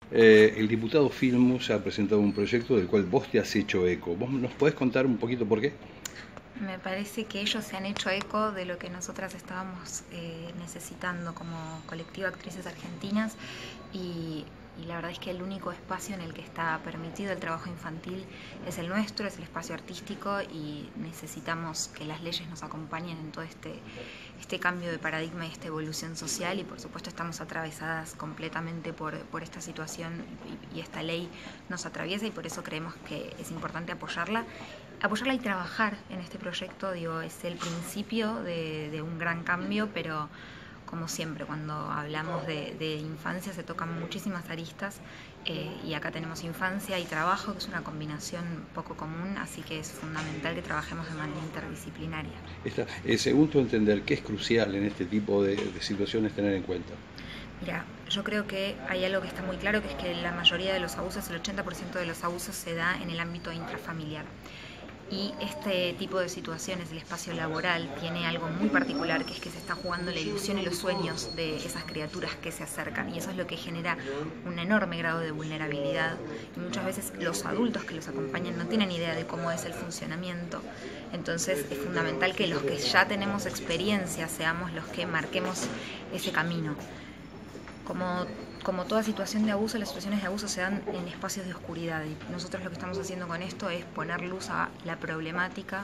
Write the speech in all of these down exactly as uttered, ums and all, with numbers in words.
Eh, el diputado Filmus ha presentado un proyecto del cual vos te has hecho eco. ¿Vos nos podés contar un poquito por qué? Me parece que ellos se han hecho eco de lo que nosotras estábamos eh, necesitando como colectivo Actrices Argentinas y, y la verdad es que el único espacio en el que está permitido el trabajo infantil es el nuestro, es el espacio artístico y necesitamos que las leyes nos acompañen en todo este, este cambio de paradigma y esta evolución social y por supuesto estamos atravesadas completamente por, por esta situación y, y esta ley nos atraviesa y por eso creemos que es importante apoyarla. Apoyarla y trabajar en este proyecto, digo, es el principio de, de un gran cambio, pero como siempre, cuando hablamos de, de infancia se tocan muchísimas aristas eh, y acá tenemos infancia y trabajo, que es una combinación poco común, así que es fundamental que trabajemos de manera interdisciplinaria. Esta, eh, según tu entender, ¿qué es crucial en este tipo de, de situaciones tener en cuenta? Mira, yo creo que hay algo que está muy claro, que es que la mayoría de los abusos, el ochenta por ciento de los abusos se da en el ámbito intrafamiliar. Y este tipo de situaciones, el espacio laboral, tiene algo muy particular, que es que se está jugando la ilusión y los sueños de esas criaturas que se acercan, y eso es lo que genera un enorme grado de vulnerabilidad, y muchas veces los adultos que los acompañan no tienen idea de cómo es el funcionamiento, entonces es fundamental que los que ya tenemos experiencia seamos los que marquemos ese camino. Como, como toda situación de abuso, las situaciones de abuso se dan en espacios de oscuridad y nosotros lo que estamos haciendo con esto es poner luz a la problemática,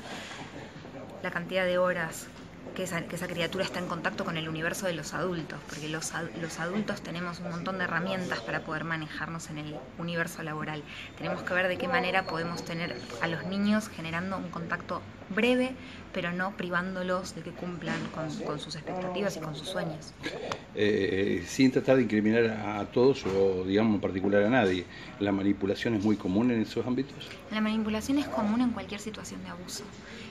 la cantidad de horas que esa, que esa criatura está en contacto con el universo de los adultos, porque los, los adultos tenemos un montón de herramientas para poder manejarnos en el universo laboral. Tenemos que ver de qué manera podemos tener a los niños generando un contacto breve, pero no privándolos de que cumplan con, con sus expectativas y con sus sueños. Eh, sin tratar de incriminar a todos o, digamos, en particular a nadie, ¿la manipulación es muy común en esos ámbitos? La manipulación es común en cualquier situación de abuso.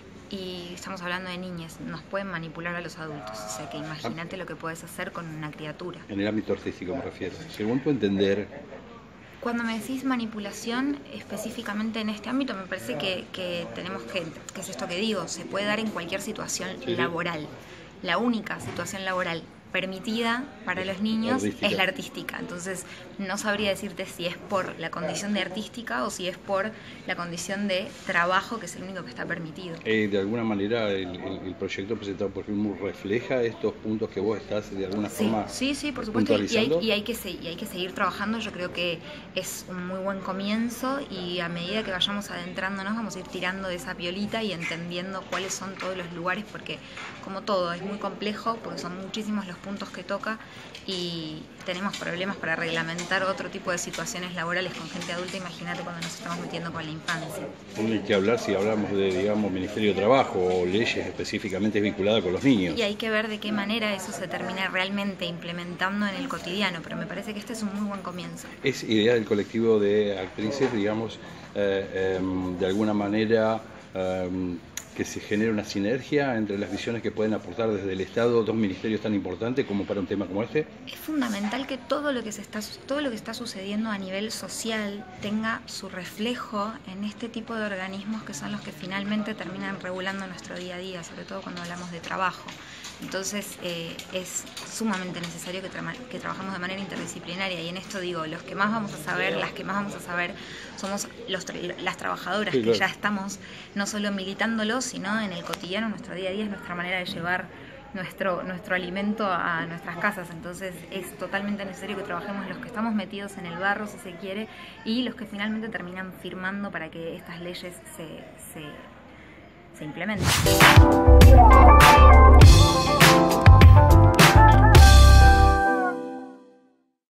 Y estamos hablando de niñas, nos pueden manipular a los adultos, o sea que imagínate lo que puedes hacer con una criatura. En el ámbito artístico me refiero. Según tu entender... Cuando me decís manipulación, específicamente en este ámbito, me parece que, que tenemos que, que es esto que digo, se puede dar en cualquier situación sí, laboral. La única situación laboral permitida para los niños artística. Es la artística. Entonces no sabría decirte si es por la condición de artística o si es por la condición de trabajo, que es el único que está permitido. Eh, de alguna manera el, el, el proyecto presentado por Filmus refleja estos puntos que vos estás de alguna sí, forma sí, sí, por supuesto, y hay, y, hay que se, y hay que seguir trabajando. Yo creo que es un muy buen comienzo y a medida que vayamos adentrándonos vamos a ir tirando de esa piolita y entendiendo cuáles son todos los lugares, porque como todo es muy complejo, porque son muchísimos los puntos que toca y tenemos problemas para reglamentar otro tipo de situaciones laborales con gente adulta. Imagínate cuando nos estamos metiendo con la infancia. Hay que hablar si hablamos de, digamos, Ministerio de Trabajo o leyes específicamente vinculadas con los niños. Y hay que ver de qué manera eso se termina realmente implementando en el cotidiano, pero me parece que este es un muy buen comienzo. Es idea del colectivo de actrices, digamos, eh, eh, de alguna manera... Eh, que se genere una sinergia entre las visiones que pueden aportar desde el Estado dos ministerios tan importantes como para un tema como este? Es fundamental que todo lo que se está todo lo que está sucediendo a nivel social tenga su reflejo en este tipo de organismos que son los que finalmente terminan regulando nuestro día a día, sobre todo cuando hablamos de trabajo. Entonces eh, es sumamente necesario que, tra que trabajemos de manera interdisciplinaria y en esto digo, los que más vamos a saber, las que más vamos a saber somos los tra las trabajadoras, sí, claro, que ya estamos no solo militándolo, sino en el cotidiano, nuestro día a día es nuestra manera de llevar nuestro, nuestro alimento a nuestras casas. Entonces es totalmente necesario que trabajemos los que estamos metidos en el barro, si se quiere, y los que finalmente terminan firmando para que estas leyes se, se, se implementen.